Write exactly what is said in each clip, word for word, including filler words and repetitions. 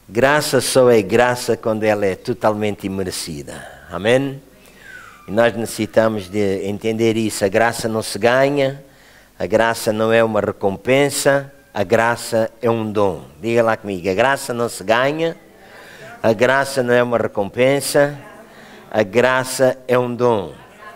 Graça só é graça quando ela é totalmente imerecida. Amém? E nós necessitamos de entender isso. A graça não se ganha, a graça não é uma recompensa, a graça é um dom. Diga lá comigo, a graça não se ganha, a graça não é uma recompensa, a graça é um dom.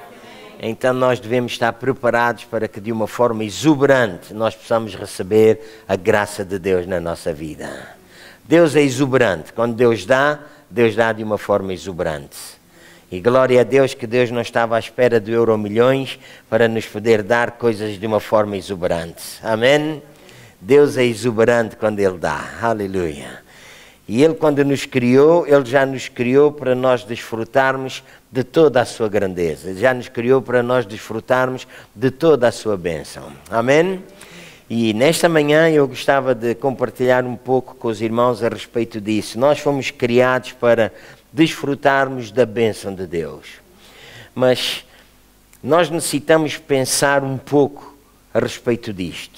Então nós devemos estar preparados para que de uma forma exuberante nós possamos receber a graça de Deus na nossa vida. Deus é exuberante. Quando Deus dá, Deus dá de uma forma exuberante. E glória a Deus que Deus não estava à espera de euro-milhões para nos poder dar coisas de uma forma exuberante. Amém? Deus é exuberante quando Ele dá. Aleluia. E Ele, quando nos criou, Ele já nos criou para nós desfrutarmos de toda a sua grandeza. Ele já nos criou para nós desfrutarmos de toda a sua bênção. Amém? E nesta manhã eu gostava de compartilhar um pouco com os irmãos a respeito disso. Nós fomos criados para desfrutarmos da bênção de Deus. Mas nós necessitamos pensar um pouco a respeito disto.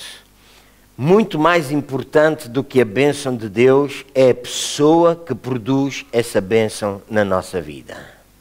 Muito mais importante do que a bênção de Deus é a pessoa que produz essa bênção na nossa vida.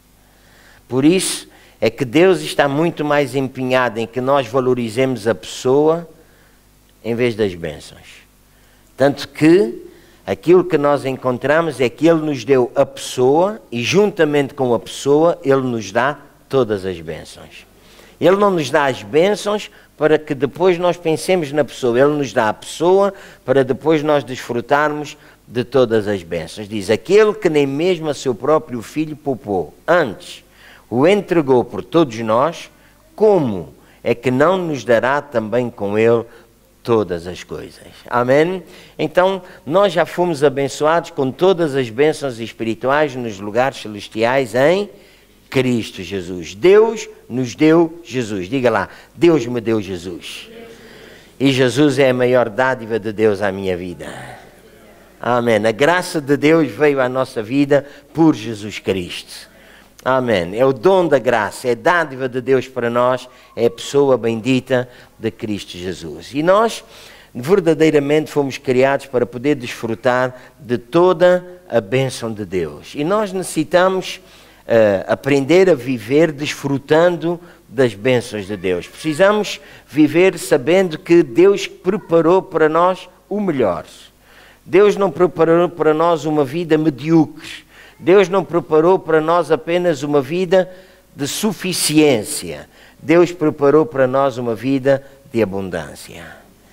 Por isso é que Deus está muito mais empenhado em que nós valorizemos a pessoa em vez das bênçãos. Tanto que aquilo que nós encontramos é que Ele nos deu a pessoa e juntamente com a pessoa Ele nos dá todas as bênçãos. Ele não nos dá as bênçãos para que depois nós pensemos na pessoa. Ele nos dá a pessoa para depois nós desfrutarmos de todas as bênçãos. Diz, aquele que nem mesmo a seu próprio filho poupou, antes o entregou por todos nós, como é que não nos dará também com Ele todas as coisas? Amém? Então, nós já fomos abençoados com todas as bênçãos espirituais nos lugares celestiais em Cristo Jesus. Deus nos deu Jesus. Diga lá, Deus me deu Jesus. E Jesus é a maior dádiva de Deus à minha vida. Amém. A graça de Deus veio à nossa vida por Jesus Cristo. Amém. É o dom da graça, é a dádiva de Deus para nós, é a pessoa bendita de Cristo Jesus. E nós verdadeiramente fomos criados para poder desfrutar de toda a bênção de Deus. E nós necessitamos uh, aprender a viver desfrutando das bênçãos de Deus. Precisamos viver sabendo que Deus preparou para nós o melhor. Deus não preparou para nós uma vida medíocre. Deus não preparou para nós apenas uma vida de suficiência. Deus preparou para nós uma vida de abundância.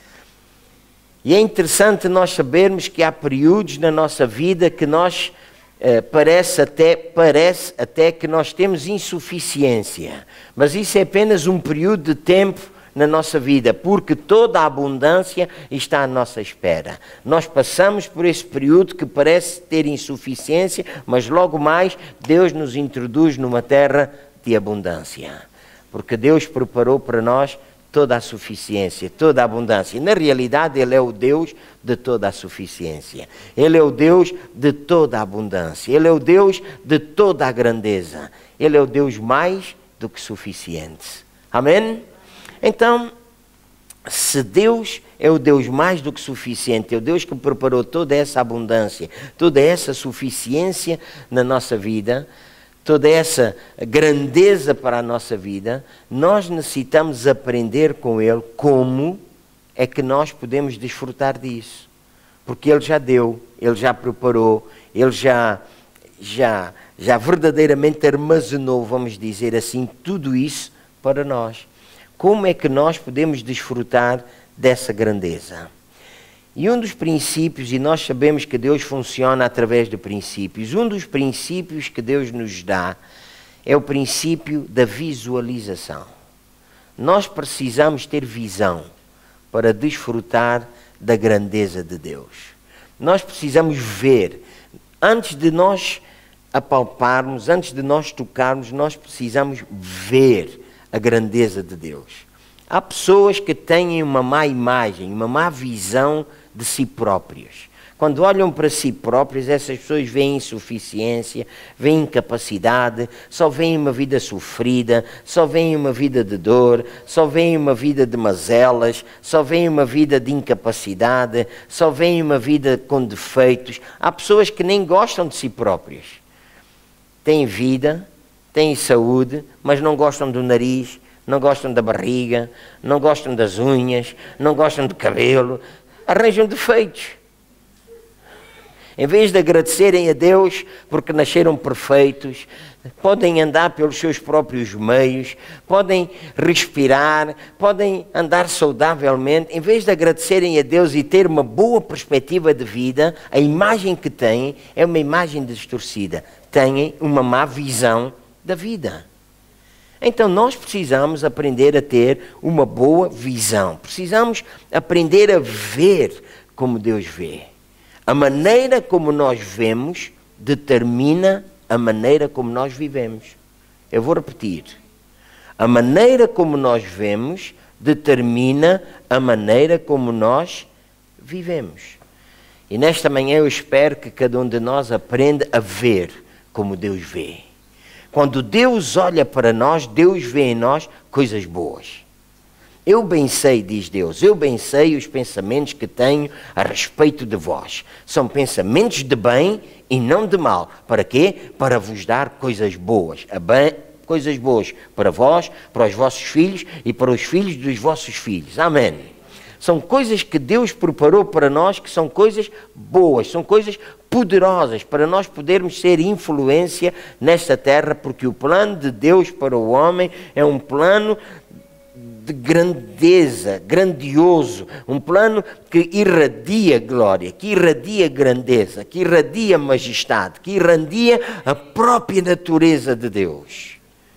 E é interessante nós sabermos que há períodos na nossa vida que nós eh, parece, até, parece até que nós temos insuficiência. Mas isso é apenas um período de tempo na nossa vida, porque toda a abundância está à nossa espera. Nós passamos por esse período que parece ter insuficiência, mas logo mais Deus nos introduz numa terra de abundância. Porque Deus preparou para nós toda a suficiência, toda a abundância. E na realidade Ele é o Deus de toda a suficiência. Ele é o Deus de toda a abundância. Ele é o Deus de toda a grandeza. Ele é o Deus mais do que suficiente. Amém? Então, se Deus é o Deus mais do que suficiente, é o Deus que preparou toda essa abundância, toda essa suficiência na nossa vida, toda essa grandeza para a nossa vida, nós necessitamos aprender com Ele como é que nós podemos desfrutar disso. Porque Ele já deu, Ele já preparou, Ele já, já, já verdadeiramente armazenou, vamos dizer assim, tudo isso para nós. Como é que nós podemos desfrutar dessa grandeza? E um dos princípios, e nós sabemos que Deus funciona através de princípios, um dos princípios que Deus nos dá é o princípio da visualização. Nós precisamos ter visão para desfrutar da grandeza de Deus. Nós precisamos ver, antes de nós apalparmos, antes de nós tocarmos, nós precisamos ver a grandeza de Deus. Há pessoas que têm uma má imagem, uma má visão de si próprios, Quando olham para si próprios, essas pessoas veem insuficiência, veem incapacidade, só veem uma vida sofrida, só veem uma vida de dor, só veem uma vida de mazelas, só veem uma vida de incapacidade, só veem uma vida com defeitos. Há pessoas que nem gostam de si próprias. Têm vida, têm saúde, mas não gostam do nariz, não gostam da barriga, não gostam das unhas, não gostam do cabelo, arranjam defeitos. Em vez de agradecerem a Deus porque nasceram perfeitos, podem andar pelos seus próprios meios, podem respirar, podem andar saudavelmente, em vez de agradecerem a Deus e ter uma boa perspectiva de vida, a imagem que têm é uma imagem distorcida. Têm uma má visão da vida. Então nós precisamos aprender a ter uma boa visão. Precisamos aprender a ver como Deus vê. A maneira como nós vemos determina a maneira como nós vivemos. Eu vou repetir. A maneira como nós vemos determina a maneira como nós vivemos. E nesta manhã eu espero que cada um de nós aprenda a ver como Deus vê. Quando Deus olha para nós, Deus vê em nós coisas boas. Eu bem sei, diz Deus, eu bem sei os pensamentos que tenho a respeito de vós. São pensamentos de bem e não de mal. Para quê? Para vos dar coisas boas. A bem, coisas boas para vós, para os vossos filhos e para os filhos dos vossos filhos. Amém. São coisas que Deus preparou para nós, que são coisas boas, são coisas poderosas, para nós podermos ser influência nesta terra, porque o plano de Deus para o homem é um plano de grandeza, grandioso, um plano que irradia glória, que irradia grandeza, que irradia majestade, que irradia a própria natureza de Deus.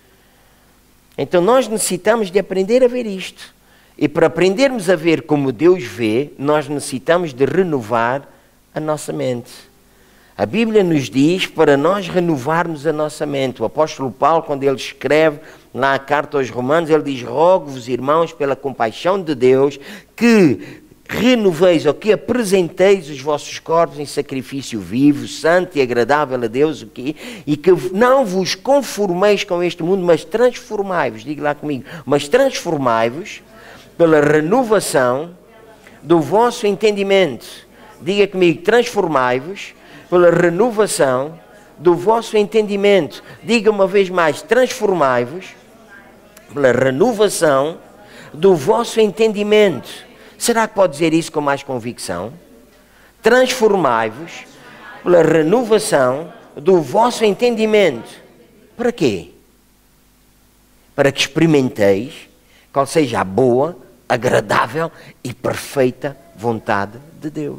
Então nós necessitamos de aprender a ver isto. E para aprendermos a ver como Deus vê, nós necessitamos de renovar a nossa mente. A Bíblia nos diz para nós renovarmos a nossa mente. O apóstolo Paulo, quando ele escreve na carta aos Romanos, ele diz: rogo-vos, irmãos, pela compaixão de Deus, que renoveis ou que apresenteis os vossos corpos em sacrifício vivo, santo e agradável a Deus, o quê? E que não vos conformeis com este mundo, mas transformai-vos, diga lá comigo, mas transformai-vos pela renovação do vosso entendimento. Diga comigo, transformai-vos pela renovação do vosso entendimento. Diga uma vez mais, transformai-vos pela renovação do vosso entendimento. Será que pode dizer isso com mais convicção? Transformai-vos pela renovação do vosso entendimento. Para quê? Para que experimenteis qual seja a boa, agradável e perfeita vontade de Deus.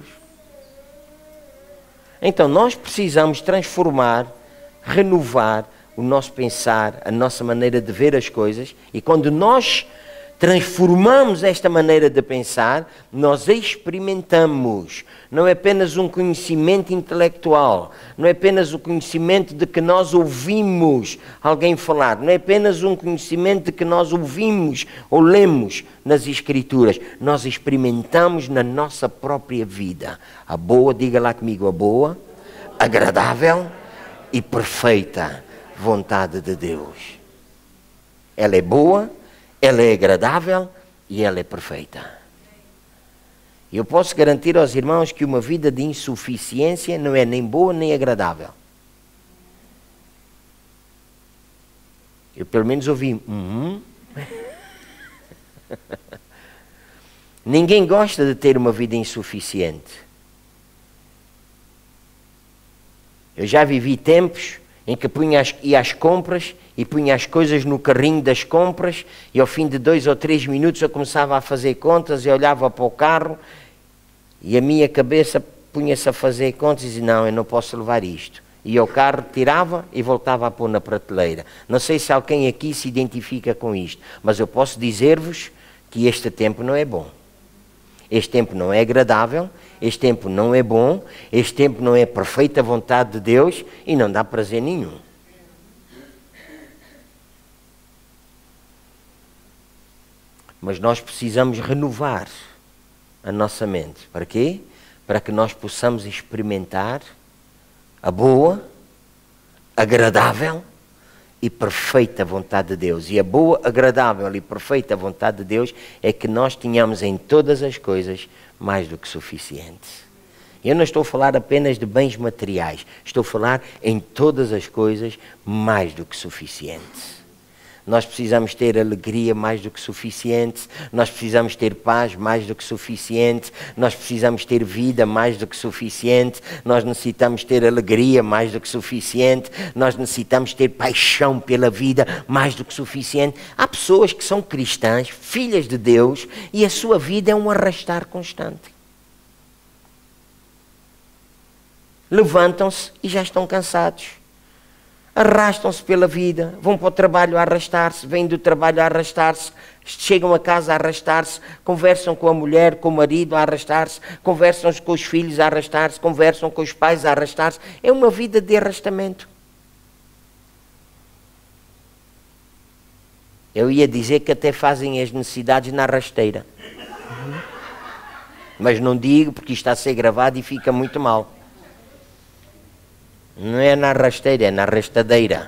Então nós precisamos transformar, renovar o nosso pensar, a nossa maneira de ver as coisas, e quando nós transformamos esta maneira de pensar, nós experimentamos. Não é apenas um conhecimento intelectual, não é apenas o conhecimento de que nós ouvimos alguém falar, não é apenas um conhecimento de que nós ouvimos ou lemos nas Escrituras. Nós experimentamos na nossa própria vida a boa, diga lá comigo, a boa, agradável e perfeita vontade de Deus. Ela é boa, ela é agradável e ela é perfeita. Eu posso garantir aos irmãos que uma vida de insuficiência não é nem boa nem agradável. Eu pelo menos ouvi. Uhum. Ninguém gosta de ter uma vida insuficiente. Eu já vivi tempos em que punha as, ia às compras e punha as coisas no carrinho das compras e ao fim de dois ou três minutos eu começava a fazer contas e olhava para o carro e a minha cabeça punha-se a fazer contas e dizia, não, eu não posso levar isto. E o carro tirava e voltava a pôr na prateleira. Não sei se alguém aqui se identifica com isto, mas eu posso dizer-vos que este tempo não é bom. Este tempo não é agradável, este tempo não é bom, este tempo não é perfeita vontade de Deus e não dá prazer nenhum. Mas nós precisamos renovar a nossa mente. Para quê? para que nós possamos experimentar a boa, agradável e perfeita vontade de Deus. E a boa, agradável e perfeita vontade de Deus é que nós tenhamos em todas as coisas mais do que suficiente. Eu não estou a falar apenas de bens materiais, estou a falar em todas as coisas mais do que suficiente. Nós precisamos ter alegria mais do que suficiente, nós precisamos ter paz mais do que suficiente, nós precisamos ter vida mais do que suficiente, nós necessitamos ter alegria mais do que suficiente, nós necessitamos ter paixão pela vida mais do que suficiente. Há pessoas que são cristãs, filhas de Deus, e a sua vida é um arrastar constante. Levantam-se e já estão cansados. Arrastam-se pela vida, vão para o trabalho a arrastar-se, vêm do trabalho a arrastar-se, chegam a casa a arrastar-se, conversam com a mulher, com o marido a arrastar-se, conversam com os filhos a arrastar-se, conversam com os pais a arrastar-se. É uma vida de arrastamento. Eu ia dizer que até fazem as necessidades na rasteira. Mas não digo porque isto está a ser gravado e fica muito mal. Não é na rasteira, é na rastadeira.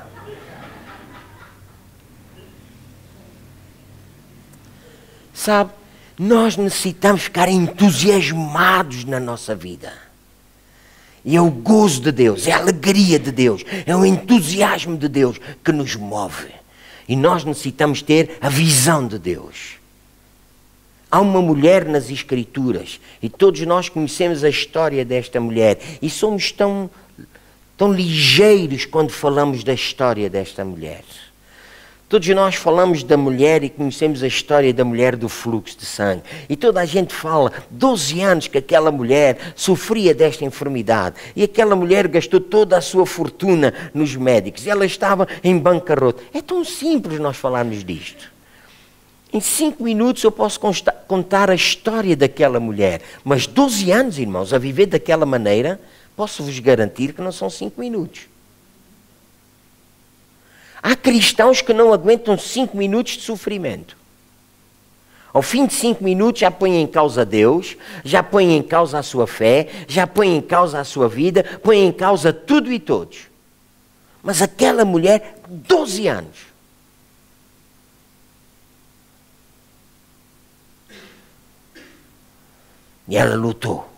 Sabe, nós necessitamos ficar entusiasmados na nossa vida. E é o gozo de Deus, é a alegria de Deus, é o entusiasmo de Deus que nos move. E nós necessitamos ter a visão de Deus. Há uma mulher nas Escrituras, e todos nós conhecemos a história desta mulher, e somos tão... tão ligeiros quando falamos da história desta mulher. Todos nós falamos da mulher e conhecemos a história da mulher do fluxo de sangue. E toda a gente fala, doze anos que aquela mulher sofria desta enfermidade. E aquela mulher gastou toda a sua fortuna nos médicos. E ela estava em bancarrota. É tão simples nós falarmos disto. Em cinco minutos eu posso contar a história daquela mulher. Mas doze anos, irmãos, a viver daquela maneira... posso-vos garantir que não são cinco minutos. Há cristãos que não aguentam cinco minutos de sofrimento. Ao fim de cinco minutos já põem em causa Deus, já põem em causa a sua fé, já põem em causa a sua vida, põem em causa tudo e todos. Mas aquela mulher, doze anos. E ela lutou.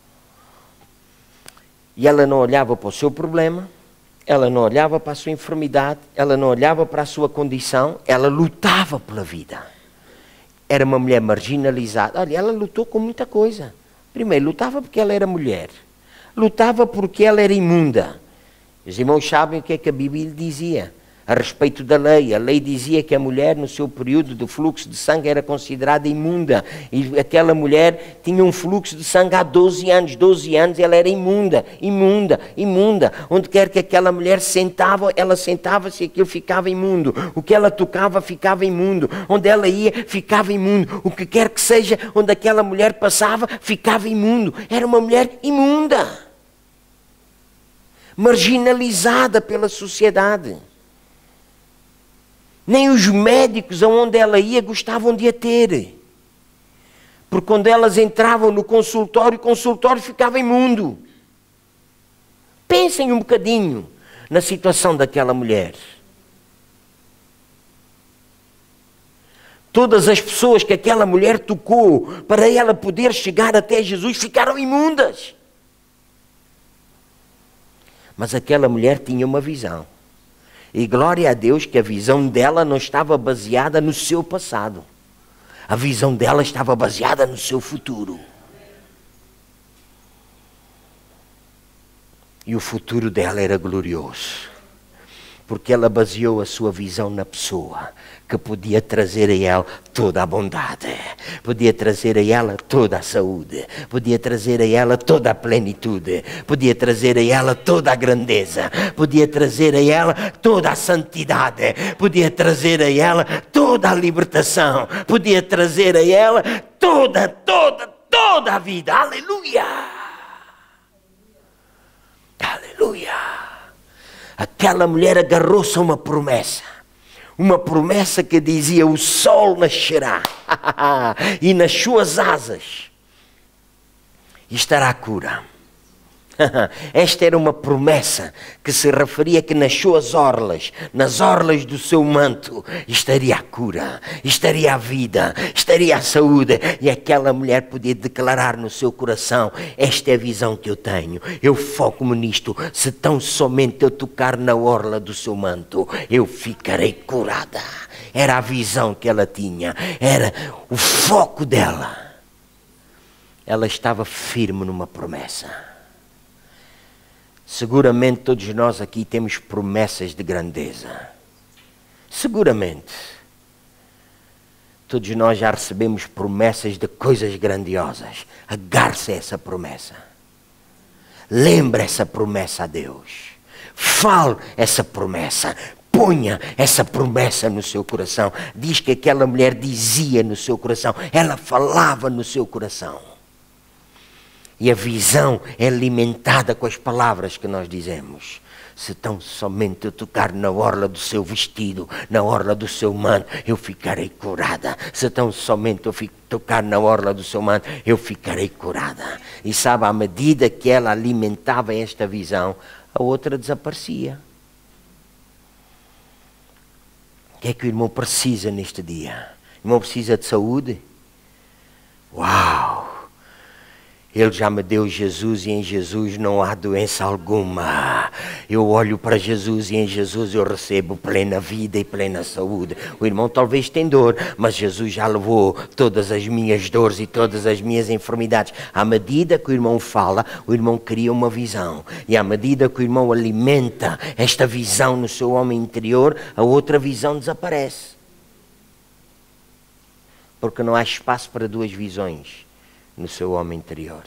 E ela não olhava para o seu problema, ela não olhava para a sua enfermidade, ela não olhava para a sua condição, ela lutava pela vida. Era uma mulher marginalizada. Olha, ela lutou com muita coisa. Primeiro, lutava porque ela era mulher. Lutava porque ela era imunda. Os irmãos sabem o que é que a Bíblia lhe dizia a respeito da lei. A lei dizia que a mulher, no seu período de fluxo de sangue, era considerada imunda. E aquela mulher tinha um fluxo de sangue há doze anos. doze anos ela era imunda, imunda, imunda. Onde quer que aquela mulher sentava, ela sentava-se e aquilo ficava imundo. O que ela tocava ficava imundo. Onde ela ia, ficava imundo. O que quer que seja, onde aquela mulher passava, ficava imundo. Era uma mulher imunda. Marginalizada pela sociedade. Nem os médicos aonde ela ia gostavam de a ter. Porque quando elas entravam no consultório, o consultório ficava imundo. Pensem um bocadinho na situação daquela mulher. Todas as pessoas que aquela mulher tocou para ela poder chegar até Jesus ficaram imundas. Mas aquela mulher tinha uma visão. E glória a Deus que a visão dela não estava baseada no seu passado. A visão dela estava baseada no seu futuro. E o futuro dela era glorioso. Porque ela baseou a sua visão na pessoa que podia trazer a ela toda a bondade, podia trazer a ela toda a saúde, podia trazer a ela toda a plenitude, podia trazer a ela toda a grandeza, podia trazer a ela toda a santidade, podia trazer a ela toda a libertação, podia trazer a ela toda, toda, toda a vida. Aleluia! Aleluia! Aquela mulher agarrou-se a uma promessa. Uma promessa que dizia: o sol nascerá e nas suas asas e estará a cura. Esta era uma promessa que se referia que nas suas orlas, nas orlas do seu manto, estaria a cura, estaria a vida, estaria a saúde. E aquela mulher podia declarar no seu coração: esta é a visão que eu tenho, eu foco-me nisto, se tão somente eu tocar na orla do seu manto, eu ficarei curada. Era a visão que ela tinha, era o foco dela. Ela estava firme numa promessa. Seguramente todos nós aqui temos promessas de grandeza. Seguramente. Todos nós já recebemos promessas de coisas grandiosas. Agarre-se a essa promessa. Lembre essa promessa a Deus. Fale essa promessa. Ponha essa promessa no seu coração. Diz que aquela mulher dizia no seu coração. Ela falava no seu coração. E a visão é alimentada com as palavras que nós dizemos. Se tão somente eu tocar na orla do seu vestido, na orla do seu manto, eu ficarei curada. Se tão somente eu tocar na orla do seu manto, eu ficarei curada. E sabe, à medida que ela alimentava esta visão, a outra desaparecia. O que é que o irmão precisa neste dia? O irmão precisa de saúde? Uau! Ele já me deu Jesus e em Jesus não há doença alguma. Eu olho para Jesus e em Jesus eu recebo plena vida e plena saúde. O irmão talvez tenha dor, mas Jesus já levou todas as minhas dores e todas as minhas enfermidades. À medida que o irmão fala, o irmão cria uma visão. E à medida que o irmão alimenta esta visão no seu homem interior, a outra visão desaparece. Porque não há espaço para duas visões no seu homem interior.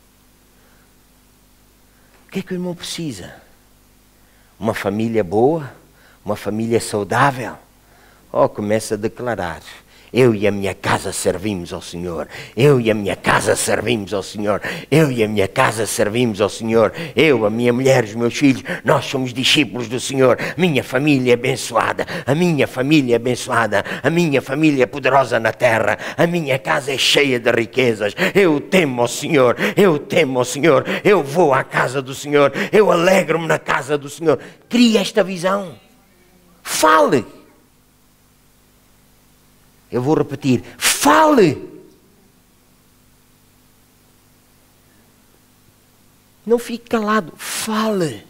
O que é que o irmão precisa? Uma família boa? Uma família saudável? Oh, começa a declarar: eu e a minha casa servimos ao Senhor. Eu e a minha casa servimos ao Senhor. Eu e a minha casa servimos ao Senhor. Eu, a minha mulher, os meus filhos, nós somos discípulos do Senhor. Minha família é abençoada. A minha família é abençoada. A minha família é poderosa na terra. A minha casa é cheia de riquezas. Eu temo ao Senhor. Eu temo ao Senhor. Eu vou à casa do Senhor. Eu alegro-me na casa do Senhor. Crie esta visão. Fale. Eu vou repetir, fale! Não fique calado, fale!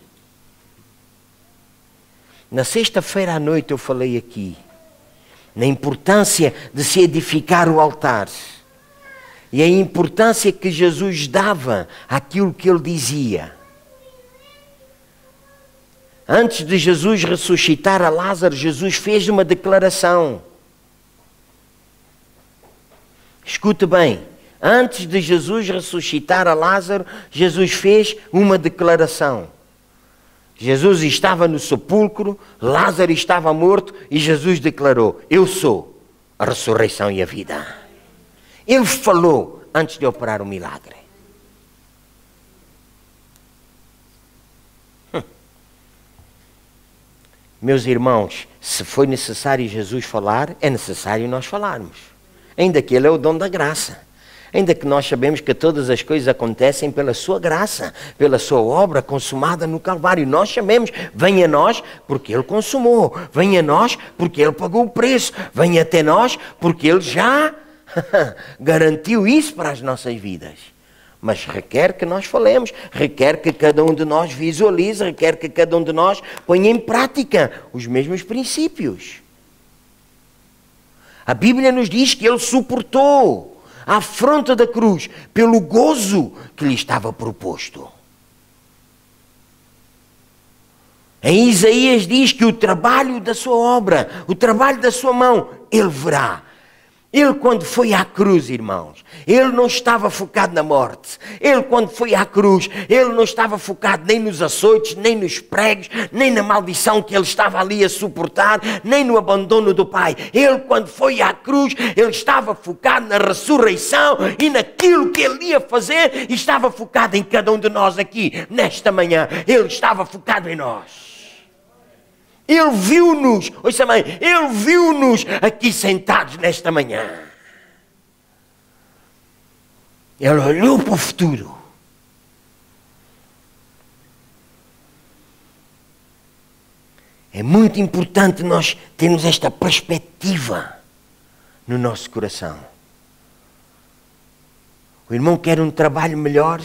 Na sexta-feira à noite eu falei aqui, na importância de se edificar o altar. E a importância que Jesus dava àquilo que ele dizia. Antes de Jesus ressuscitar a Lázaro, Jesus fez uma declaração. Escute bem, antes de Jesus ressuscitar a Lázaro, Jesus fez uma declaração. Jesus estava no sepulcro, Lázaro estava morto e Jesus declarou: eu sou a ressurreição e a vida. Ele falou antes de operar o milagre. Hum. Meus irmãos, se foi necessário Jesus falar, é necessário nós falarmos. Ainda que Ele é o dom da graça. Ainda que nós sabemos que todas as coisas acontecem pela sua graça, pela sua obra consumada no Calvário. Nós sabemos, venha a nós porque Ele consumou. Venha a nós porque Ele pagou o preço. Venha até nós porque Ele já garantiu isso para as nossas vidas. Mas requer que nós falemos, requer que cada um de nós visualize, requer que cada um de nós ponha em prática os mesmos princípios. A Bíblia nos diz que Ele suportou a afronta da cruz pelo gozo que lhe estava proposto. Em Isaías diz que o trabalho da sua obra, o trabalho da sua mão, Ele verá. Ele, quando foi à cruz, irmãos, Ele não estava focado na morte. Ele, quando foi à cruz, Ele não estava focado nem nos açoites, nem nos pregos, nem na maldição que Ele estava ali a suportar, nem no abandono do Pai. Ele, quando foi à cruz, Ele estava focado na ressurreição e naquilo que Ele ia fazer, e estava focado em cada um de nós aqui, nesta manhã. Ele estava focado em nós. Ele viu-nos, ouça bem, Ele viu-nos aqui sentados nesta manhã. Ele olhou para o futuro É muito importante nós termos esta perspectiva no nosso coração. O irmão quer um trabalho melhor.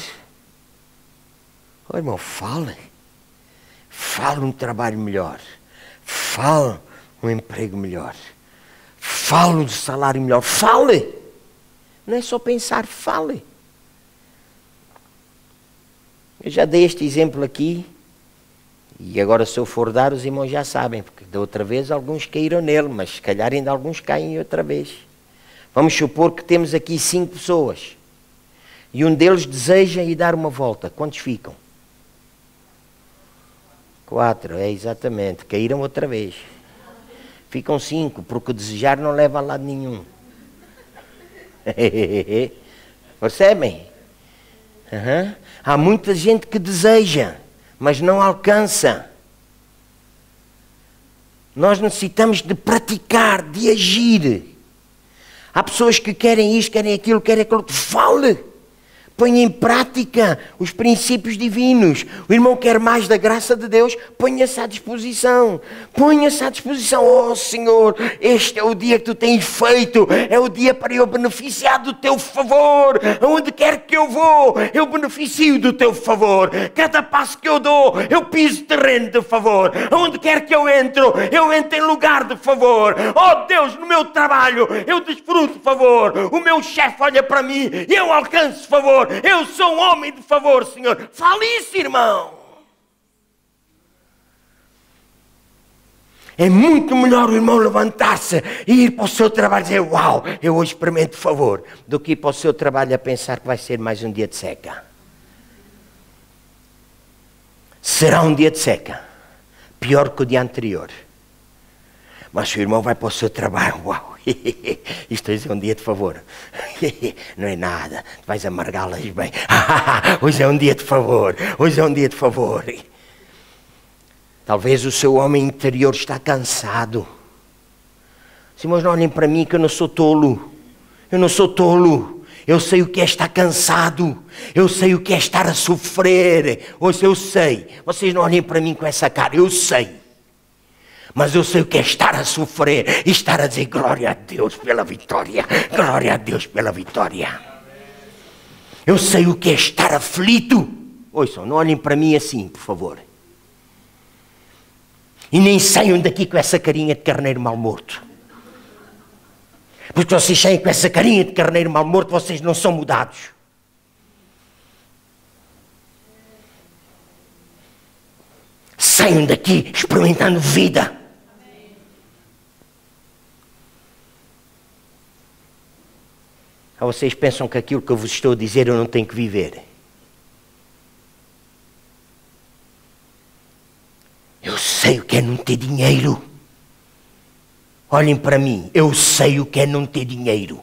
O irmão, fale. Fale um trabalho melhor. Fale um emprego melhor. Fale um salário melhor. Fale. Não é só pensar, fale. Eu já dei este exemplo aqui. E agora se eu for dar, os irmãos já sabem. Porque da outra vez alguns caíram nele. Mas se calhar ainda alguns caem outra vez. Vamos supor que temos aqui cinco pessoas. E um deles deseja ir dar uma volta. Quantos ficam? Quatro, é exatamente. Caíram outra vez. Ficam cinco, porque o desejar não leva a lado nenhum. Percebem? Uhum. Há muita gente que deseja, mas não alcança. Nós necessitamos de praticar, de agir. Há pessoas que querem isto, querem aquilo, querem aquilo. Fale! Põe em prática os princípios divinos. O irmão quer mais da graça de Deus, ponha-se à disposição. Ponha-se à disposição. Oh Senhor, este é o dia que tu tens feito. É o dia para eu beneficiar do teu favor. Aonde quer que eu vou, eu beneficio do teu favor. Cada passo que eu dou, eu piso terreno de favor. Aonde quer que eu entro, eu entro em lugar de favor. Oh Deus, no meu trabalho, eu desfruto de favor. O meu chefe olha para mim e eu alcanço favor. Eu sou um homem de favor, Senhor. Fale isso, irmão. É muito melhor o irmão levantar-se e ir para o seu trabalho e dizer, uau, eu hoje experimento favor, do que ir para o seu trabalho a pensar que vai ser mais um dia de seca. Será um dia de seca, pior que o dia anterior. Mas se o irmão vai para o seu trabalho, uau, isto hoje é um dia de favor. Não é nada, vais amargá-las bem. Hoje é um dia de favor, hoje é um dia de favor. Talvez o seu homem interior está cansado. Os irmãos não olhem para mim que eu não sou tolo. Eu não sou tolo. Eu sei o que é estar cansado. Eu sei o que é estar a sofrer. Hoje eu sei. Vocês não olhem para mim com essa cara. Eu sei. Mas eu sei o que é estar a sofrer e estar a dizer glória a Deus pela vitória, glória a Deus pela vitória. Eu sei o que é estar aflito. Ouçam, não olhem para mim assim, por favor. E nem saiam daqui com essa carinha de carneiro mal morto. Porque vocês saem com essa carinha de carneiro mal morto, vocês não são mudados. Saiam daqui experimentando vida. Ou vocês pensam que aquilo que eu vos estou a dizer eu não tenho que viver? Eu sei o que é não ter dinheiro. Olhem para mim, eu sei o que é não ter dinheiro.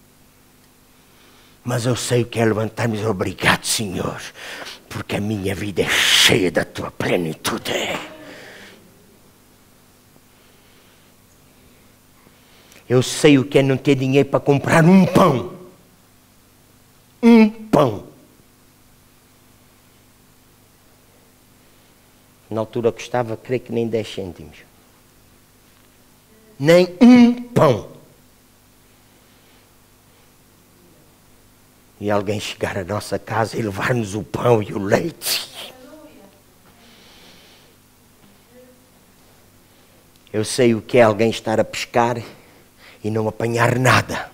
Mas eu sei o que é levantar-me e dizer obrigado, Senhor, porque a minha vida é cheia da tua plenitude. Eu sei o que é não ter dinheiro para comprar um pão. Um pão. Na altura custava, creio que nem dez cêntimos. Nem um pão. E alguém chegar à nossa casa e levar-nos o pão e o leite. Eu sei o que é alguém estar a pescar e não apanhar nada.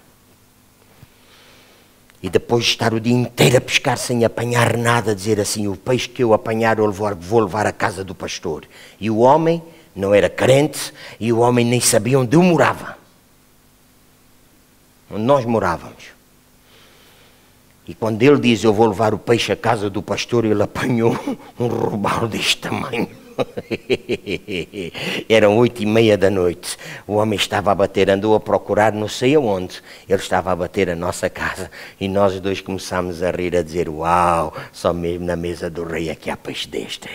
E depois de estar o dia inteiro a pescar sem apanhar nada, dizer assim, o peixe que eu apanhar eu vou levar à casa do pastor. E o homem não era crente e o homem nem sabia onde eu morava. Onde nós morávamos. E quando ele diz, eu vou levar o peixe à casa do pastor, ele apanhou um robalo deste tamanho. Eram oito e meia da noite. O homem estava a bater, andou a procurar não sei aonde. Ele estava a bater a nossa casa. E nós dois começámos a rir, a dizer, uau, só mesmo na mesa do rei é que há peixe deste.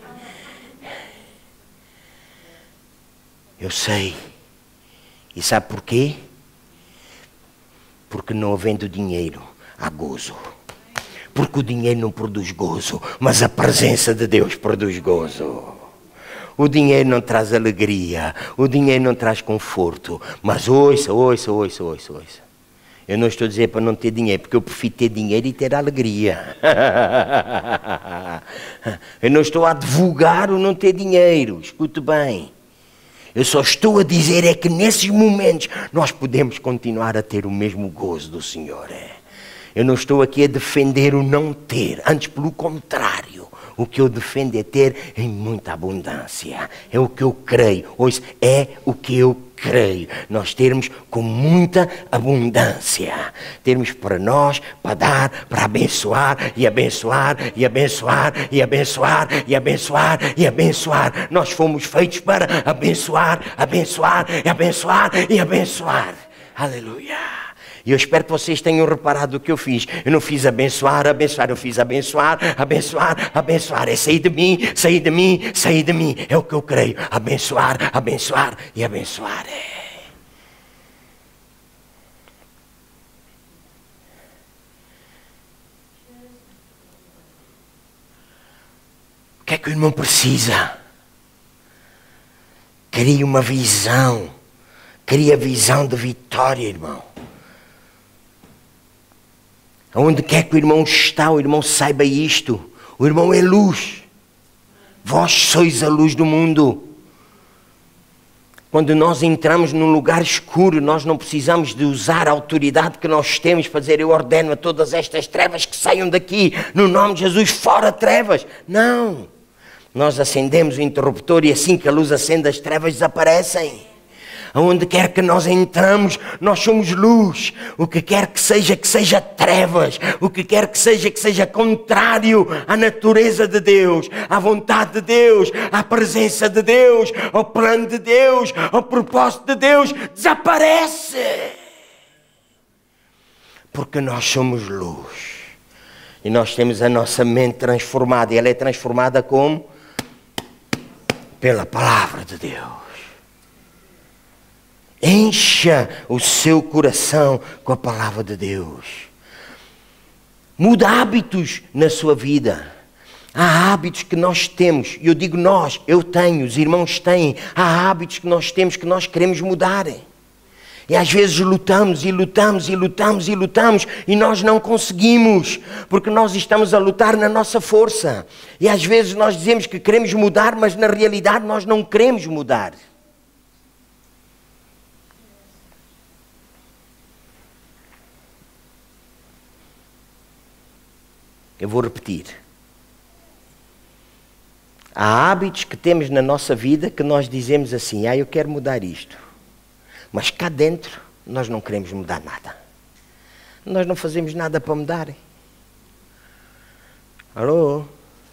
Eu sei. E sabe porquê? Porque não havendo dinheiro, há gozo. Porque o dinheiro não produz gozo, mas a presença de Deus produz gozo. O dinheiro não traz alegria, o dinheiro não traz conforto. Mas ouça, ouça, ouça, ouça, ouça. Eu não estou a dizer para não ter dinheiro, porque eu prefiro ter dinheiro e ter alegria. Eu não estou a advogar o não ter dinheiro, escute bem. Eu só estou a dizer é que nesses momentos nós podemos continuar a ter o mesmo gozo do Senhor. É. Eu não estou aqui a defender o não ter, antes pelo contrário. O que eu defendo é ter em muita abundância. É o que eu creio. Ouça, é o que eu creio. Nós termos com muita abundância. Termos para nós, para dar, para abençoar, e abençoar, e abençoar, e abençoar, e abençoar, e abençoar. Nós fomos feitos para abençoar, abençoar, e abençoar, e abençoar. Aleluia. E eu espero que vocês tenham reparado o que eu fiz. Eu não fiz abençoar, abençoar. Eu fiz abençoar, abençoar, abençoar. É sair de mim, sair de mim, sair de mim. É o que eu creio. Abençoar, abençoar e abençoar. É. O que é que o irmão precisa? Queria uma visão. Queria visão de vitória, irmão. Onde quer que o irmão está, o irmão saiba isto. O irmão é luz. Vós sois a luz do mundo. Quando nós entramos num lugar escuro, nós não precisamos de usar a autoridade que nós temos para dizer: eu ordeno a todas estas trevas que saiam daqui, no nome de Jesus, fora trevas. Não. Nós acendemos o interruptor e assim que a luz acende, as trevas desaparecem. Aonde quer que nós entramos, nós somos luz. O que quer que seja, que seja trevas. O que quer que seja, que seja contrário à natureza de Deus, à vontade de Deus, à presença de Deus, ao plano de Deus, ao propósito de Deus, desaparece. Porque nós somos luz. E nós temos a nossa mente transformada. E ela é transformada como? Pela palavra de Deus. Encha o seu coração com a palavra de Deus. Muda hábitos na sua vida. Há hábitos que nós temos, e eu digo nós, eu tenho, os irmãos têm. Há hábitos que nós temos que nós queremos mudar. E às vezes lutamos e lutamos e lutamos e lutamos e nós não conseguimos, porque nós estamos a lutar na nossa força. E às vezes nós dizemos que queremos mudar, mas na realidade nós não queremos mudar. Eu vou repetir. Há hábitos que temos na nossa vida que nós dizemos assim: ah, eu quero mudar isto. Mas cá dentro nós não queremos mudar nada. Nós não fazemos nada para mudar. Alô?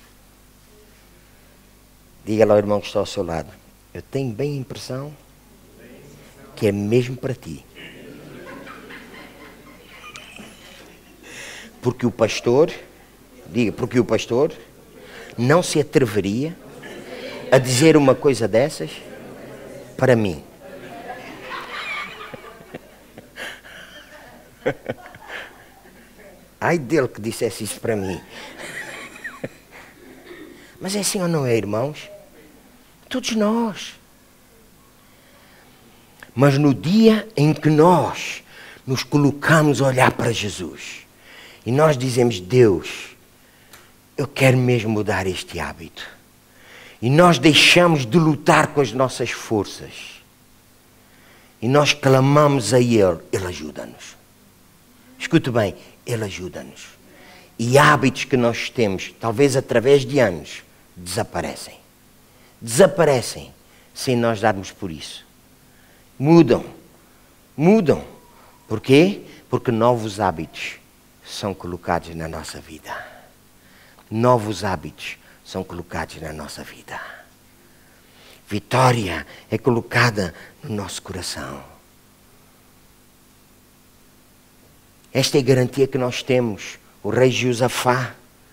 Diga lá ao irmão que está ao seu lado: eu tenho bem a impressão que é mesmo para ti. Porque o pastor... Diga, porque o pastor não se atreveria a dizer uma coisa dessas para mim. Ai dele que dissesse isso para mim. Mas é assim ou não é, irmãos? Todos nós. Mas no dia em que nós nos colocamos a olhar para Jesus e nós dizemos: Deus, eu quero mesmo mudar este hábito. E nós deixamos de lutar com as nossas forças. E nós clamamos a Ele. Ele ajuda-nos. Escute bem, Ele ajuda-nos. E hábitos que nós temos, talvez através de anos, desaparecem. Desaparecem sem nós darmos por isso. Mudam. Mudam. Porquê? Porque novos hábitos são colocados na nossa vida. Novos hábitos são colocados na nossa vida. Vitória é colocada no nosso coração. Esta é a garantia que nós temos. O rei Josafá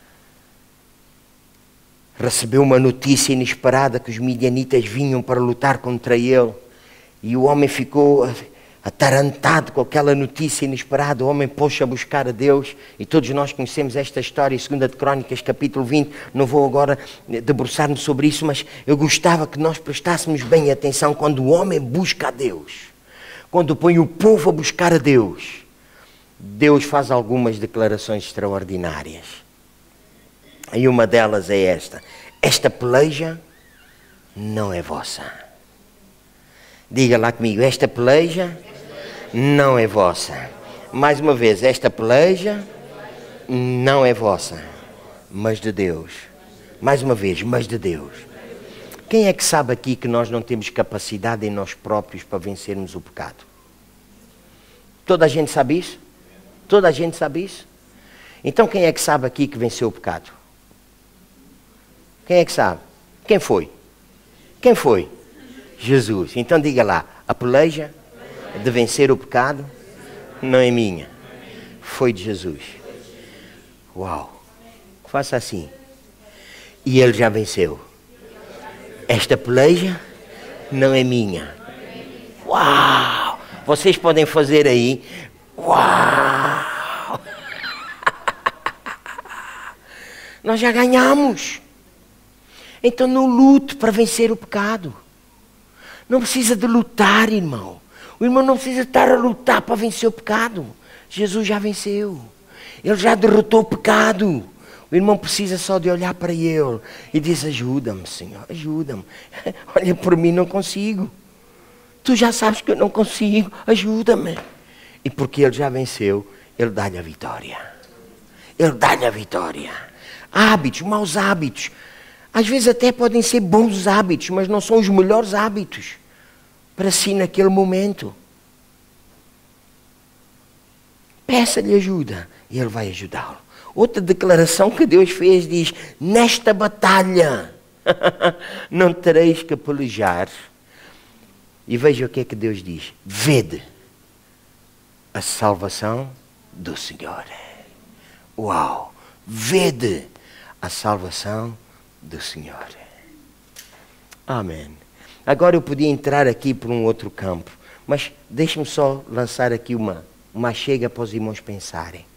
recebeu uma notícia inesperada que os midianitas vinham para lutar contra ele. E o homem ficou atarantado com aquela notícia inesperada, o homem pôs-se a buscar a Deus, e todos nós conhecemos esta história em segunda de Crônicas, capítulo vinte, não vou agora debruçar-me sobre isso, mas eu gostava que nós prestássemos bem atenção quando o homem busca a Deus, quando põe o povo a buscar a Deus, Deus faz algumas declarações extraordinárias, e uma delas é esta: esta peleja não é vossa. Diga lá comigo, esta peleja não é vossa. Mais uma vez, esta peleja não é vossa, mas de Deus. Mais uma vez, mas de Deus. Quem é que sabe aqui que nós não temos capacidade em nós próprios para vencermos o pecado? Toda a gente sabe isso? Toda a gente sabe isso? Então quem é que sabe aqui que venceu o pecado? Quem é que sabe? Quem foi? Quem foi? Jesus. Então diga lá, a peleja de vencer o pecado não é minha, foi de Jesus. Uau! Faça assim. E ele já venceu. Esta peleja não é minha. Uau! Vocês podem fazer aí. Uau! Nós já ganhamos. Então não lute para vencer o pecado. Não precisa de lutar, irmão. O irmão não precisa estar a lutar para vencer o pecado. Jesus já venceu. Ele já derrotou o pecado. O irmão precisa só de olhar para ele e dizer: ajuda-me, Senhor, ajuda-me. Olha por mim, não consigo. Tu já sabes que eu não consigo, ajuda-me. E porque ele já venceu, ele dá-lhe a vitória. Ele dá-lhe a vitória. Hábitos, maus hábitos. Às vezes até podem ser bons hábitos, mas não são os melhores hábitos para si naquele momento. Peça-lhe ajuda e ele vai ajudá-lo. Outra declaração que Deus fez diz: nesta batalha não tereis que pelejar. E veja o que é que Deus diz: vede a salvação do Senhor. Uau! Vede a salvação do Senhor. Amém. Agora eu podia entrar aqui por um outro campo, mas deixe-me só lançar aqui uma, uma chega para os irmãos pensarem.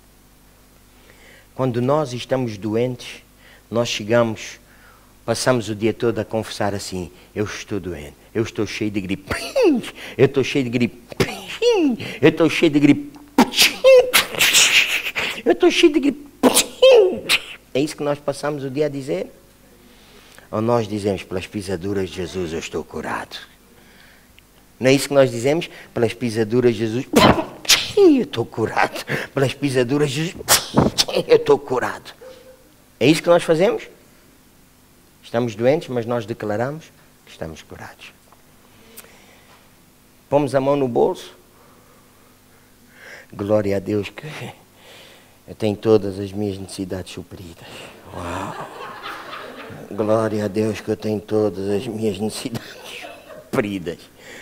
Quando nós estamos doentes, nós chegamos, passamos o dia todo a confessar assim: eu estou doente, eu estou cheio de gripe, eu estou cheio de gripe, eu estou cheio de gripe, eu estou cheio de gripe. É isso que nós passamos o dia a dizer? Ou nós dizemos: pelas pisaduras de Jesus eu estou curado? Não é isso que nós dizemos? Pelas pisaduras de Jesus eu estou curado. Pelas pisaduras de Jesus eu estou curado. É isso que nós fazemos? Estamos doentes, mas nós declaramos que estamos curados. Pomos a mão no bolso. Glória a Deus que eu tenho todas as minhas necessidades supridas. Uau! Glória a Deus que eu tenho todas as minhas necessidades supridas.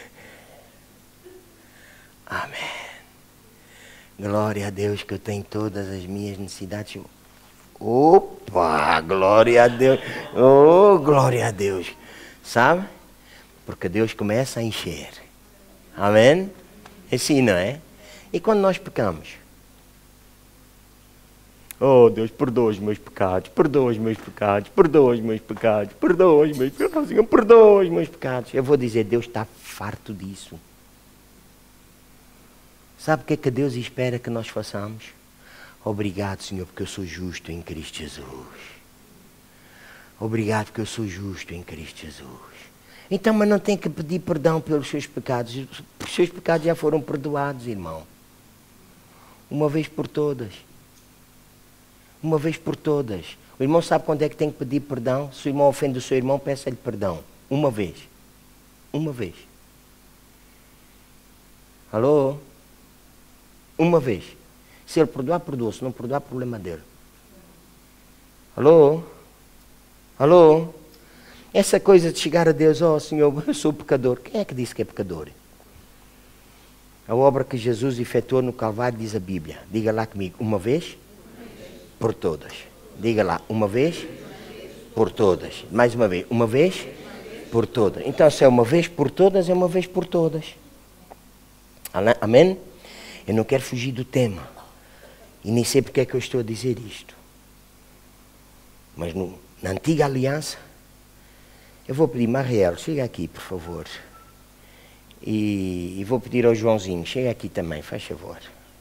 Amém. Glória a Deus que eu tenho todas as minhas necessidades supridas. Opa! Glória a Deus. Oh, glória a Deus. Sabe? Porque Deus começa a encher. Amém? É assim, não é? E quando nós pecamos? Oh, Deus, perdoa os meus pecados, perdoa os meus pecados, perdoa os meus pecados, perdoa os meus pecados, perdoa os meus pecados. Eu vou dizer: Deus está farto disso. Sabe o que é que Deus espera que nós façamos? Obrigado, Senhor, porque eu sou justo em Cristo Jesus. Obrigado porque eu sou justo em Cristo Jesus. Então, mas não tem que pedir perdão pelos seus pecados. Os seus pecados já foram perdoados, irmão. Uma vez por todas. Uma vez por todas. O irmão sabe quando é que tem que pedir perdão? Se o irmão ofende o seu irmão, peça-lhe perdão. Uma vez. Uma vez. Alô? Uma vez. Se ele perdoar, perdoa. Se não perdoar, problema dele. Alô? Alô? Essa coisa de chegar a Deus: oh Senhor, eu sou pecador. Quem é que disse que é pecador? A obra que Jesus efetuou no Calvário, diz a Bíblia. Diga lá comigo: uma vez por todas. Diga lá: uma vez por todas. Mais uma vez: uma vez por todas. Então, se é uma vez por todas, é uma vez por todas. Amém? Eu não quero fugir do tema. E nem sei porque é que eu estou a dizer isto. Mas no, na antiga aliança, eu vou pedir, Mariel, chega aqui, por favor. E, e vou pedir ao Joãozinho, chega aqui também, faz favor.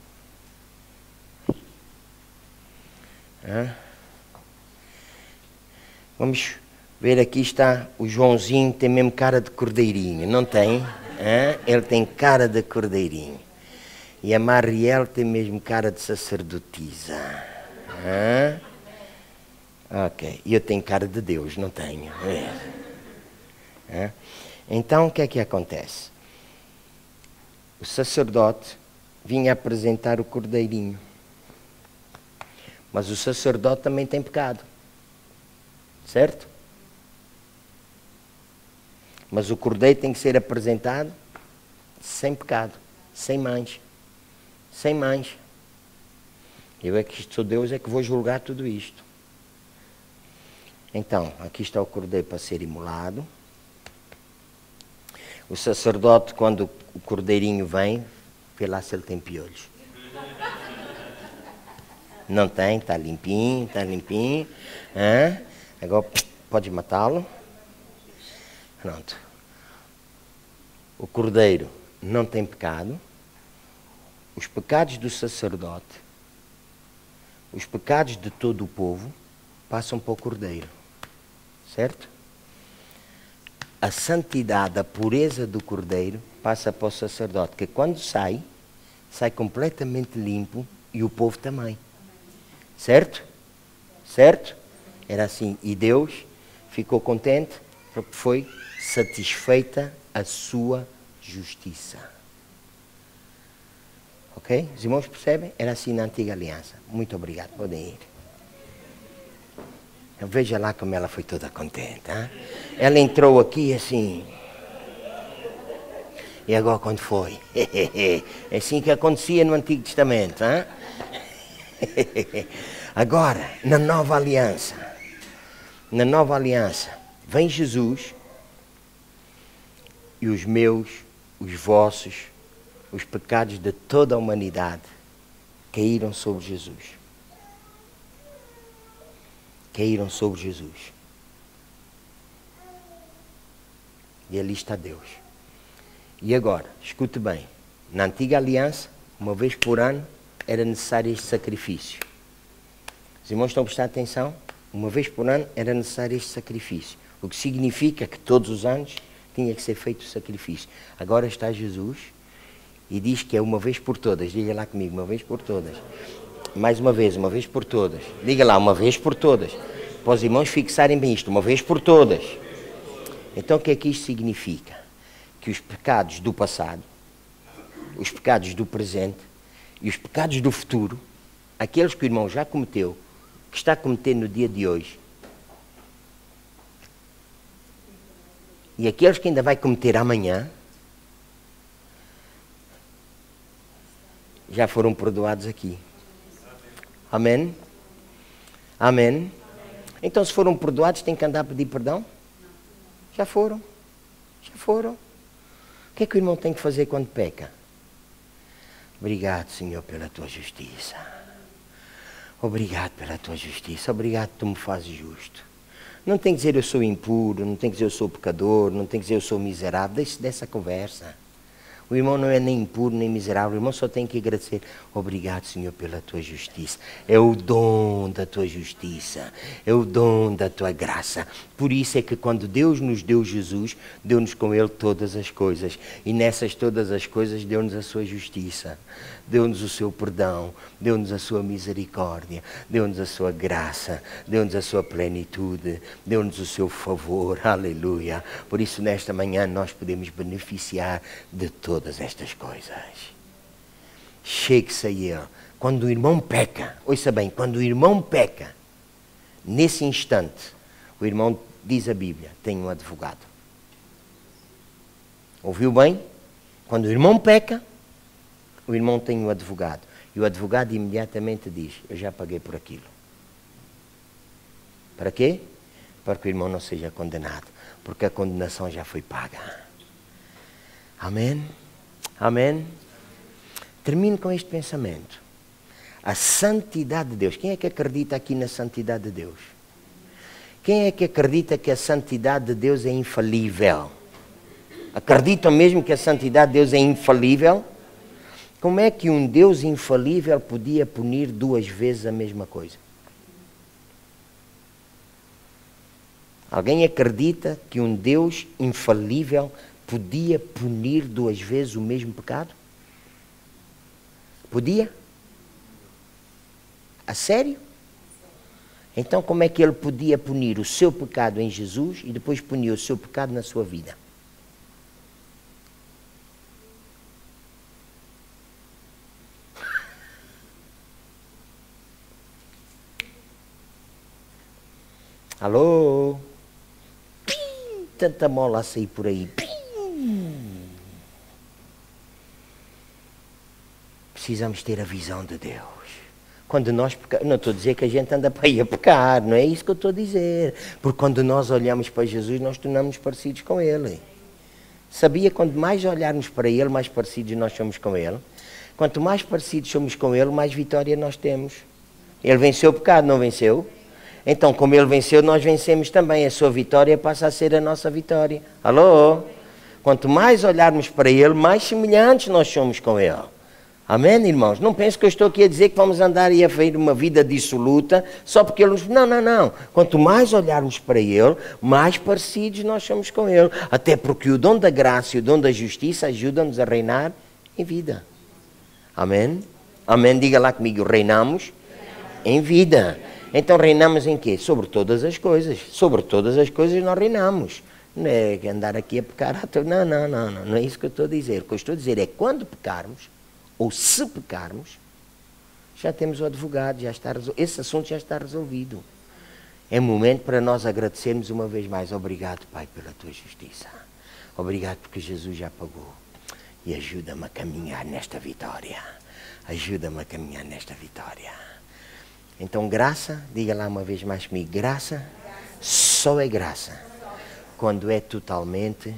Hã? Vamos ver, aqui está o Joãozinho, tem mesmo cara de cordeirinho, não tem? Hã? Ele tem cara de cordeirinho. E a Mariel tem mesmo cara de sacerdotisa. Hã? Ok. E eu tenho cara de Deus, não tenho? É. Então, o que é que acontece? O sacerdote vinha apresentar o cordeirinho. Mas o sacerdote também tem pecado. Certo? Mas o cordeiro tem que ser apresentado sem pecado, sem mancha. Sem mancha. Eu é que sou Deus, é que vou julgar tudo isto. Então, aqui está o cordeiro para ser imolado. O sacerdote, quando o cordeirinho vem, vê lá se ele tem piolhos. Não tem, está limpinho, está limpinho. Hã? Agora pode matá-lo. Pronto. O cordeiro não tem pecado. Os pecados do sacerdote, os pecados de todo o povo, passam para o cordeiro. Certo? A santidade, a pureza do cordeiro passa para o sacerdote, que quando sai, sai completamente limpo e o povo também. Certo? Certo? Era assim. E Deus ficou contente porque foi satisfeita a sua justiça. Ok? Os irmãos percebem? Era assim na antiga aliança. Muito obrigado. Podem ir. Veja lá como ela foi toda contente. Hein? Ela entrou aqui assim. E agora quando foi? É assim que acontecia no Antigo Testamento. Hein? Agora, na nova aliança. Na nova aliança. Vem Jesus. E os meus, os vossos, os pecados de toda a humanidade caíram sobre Jesus. Caíram sobre Jesus. E ali está Deus. E agora, escute bem, na antiga aliança, uma vez por ano, era necessário este sacrifício. Os irmãos estão a prestar atenção? Uma vez por ano era necessário este sacrifício. O que significa que todos os anos tinha que ser feito o sacrifício. Agora está Jesus e diz que é uma vez por todas. Diga lá comigo, uma vez por todas. Mais uma vez, uma vez por todas. Diga lá, uma vez por todas. Para os irmãos fixarem bem isto, uma vez por todas. Então o que é que isto significa? Que os pecados do passado, os pecados do presente e os pecados do futuro, aqueles que o irmão já cometeu, que está a cometer no dia de hoje, e aqueles que ainda vai cometer amanhã, já foram perdoados aqui. Amém? Amém? Então, se foram perdoados, têm que andar a pedir perdão? Já foram. Já foram. O que é que o irmão tem que fazer quando peca? Obrigado, Senhor, pela tua justiça. Obrigado pela tua justiça. Obrigado que tu me fazes justo. Não tem que dizer eu sou impuro, não tem que dizer eu sou pecador, não tem que dizer eu sou miserável. Deixe dessa conversa. O irmão não é nem impuro, nem miserável. O irmão só tem que agradecer. Obrigado, Senhor, pela tua justiça. É o dom da tua justiça. É o dom da tua graça. Por isso é que quando Deus nos deu Jesus, deu-nos com Ele todas as coisas. E nessas todas as coisas deu-nos a sua justiça. Deu-nos o seu perdão. Deu-nos a sua misericórdia. Deu-nos a sua graça. Deu-nos a sua plenitude. Deu-nos o seu favor. Aleluia. Por isso, nesta manhã, nós podemos beneficiar de todo. Todas estas coisas. Chegue-se a ele. Quando o irmão peca, ouça bem, quando o irmão peca, nesse instante, o irmão, diz a Bíblia, tem um advogado. Ouviu bem? Quando o irmão peca, o irmão tem um advogado. E o advogado imediatamente diz, eu já paguei por aquilo. Para quê? Para que o irmão não seja condenado. Porque a condenação já foi paga. Amém? Amém? Termino com este pensamento. A santidade de Deus. Quem é que acredita aqui na santidade de Deus? Quem é que acredita que a santidade de Deus é infalível? Acreditam mesmo que a santidade de Deus é infalível? Como é que um Deus infalível podia punir duas vezes a mesma coisa? Alguém acredita que um Deus infalível podia punir duas vezes o mesmo pecado? Podia? A sério? Então como é que ele podia punir o seu pecado em Jesus e depois punir o seu pecado na sua vida? Alô? Pim, tanta mola a sair por aí. Pim. Precisamos ter a visão de Deus. Quando nós pecamos, não estou a dizer que a gente anda para ir a pecar, não é isso que eu estou a dizer. Porque quando nós olhamos para Jesus, nós tornamos parecidos com Ele. Sabia, quanto mais olharmos para Ele, mais parecidos nós somos com Ele. Quanto mais parecidos somos com Ele, mais vitória nós temos. Ele venceu o pecado, não venceu? Então, como Ele venceu, nós vencemos também. A sua vitória passa a ser a nossa vitória. Alô? Quanto mais olharmos para Ele, mais semelhantes nós somos com Ele. Amém, irmãos? Não pense que eu estou aqui a dizer que vamos andar e a ver uma vida dissoluta só porque Ele nos... Não, não, não. Quanto mais olharmos para Ele, mais parecidos nós somos com Ele. Até porque o dom da graça e o dom da justiça ajudam-nos a reinar em vida. Amém? Amém? Diga lá comigo, reinamos em vida. Então reinamos em quê? Sobre todas as coisas. Sobre todas as coisas nós reinamos. Não é andar aqui a pecar. Não, não, não, não. Não é isso que eu estou a dizer. O que eu estou a dizer é que quando pecarmos, ou se pecarmos, já temos o advogado, já está resol... esse assunto já está resolvido. É momento para nós agradecermos uma vez mais. Obrigado, Pai, pela tua justiça. Obrigado porque Jesus já pagou. E ajuda-me a caminhar nesta vitória. Ajuda-me a caminhar nesta vitória. Então graça, diga lá uma vez mais comigo, graça, só é graça quando é totalmente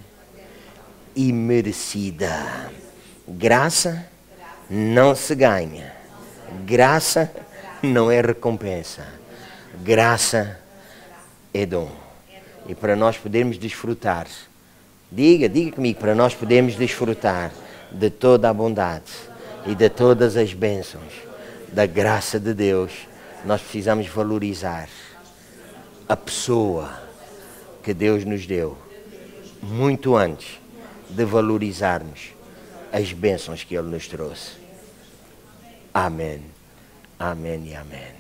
imerecida. Graça não se ganha. Graça não é recompensa. Graça é dom. E para nós podermos desfrutar, diga, diga comigo, para nós podermos desfrutar de toda a bondade e de todas as bênçãos da graça de Deus, nós precisamos valorizar a pessoa que Deus nos deu, muito antes de valorizarmos as bênçãos que Ele nos trouxe. Amém. Amém e amém.